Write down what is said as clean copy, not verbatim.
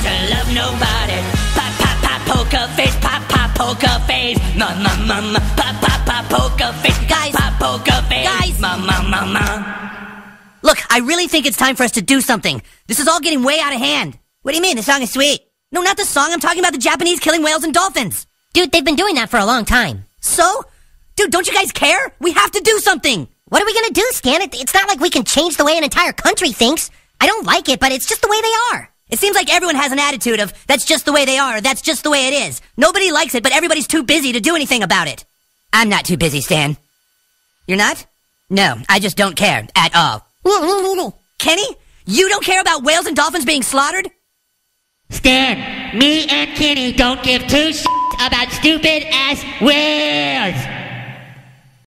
to love nobody. Pop, pop, pop, poker face, pop, pop, poker face. Ma, ma, ma, ma, pop, pop, pop, poker face. Guys, pop, poker face. guys. Ma, ma, ma, ma. Look, I really think it's time for us to do something. This is all getting way out of hand. What do you mean? The song is sweet. No, not the song. I'm talking about the Japanese killing whales and dolphins. Dude, they've been doing that for a long time. So? Dude, don't you guys care? We have to do something. What are we gonna do, Stan? It's not like we can change the way an entire country thinks. I don't like it, but it's just the way they are. It seems like everyone has an attitude of, that's just the way they are, that's just the way it is. Nobody likes it, but everybody's too busy to do anything about it. I'm not too busy, Stan. You're not? No, I just don't care at all. Kenny, you don't care about whales and dolphins being slaughtered? Stan, me and Kenny don't give two shits about stupid ass whales.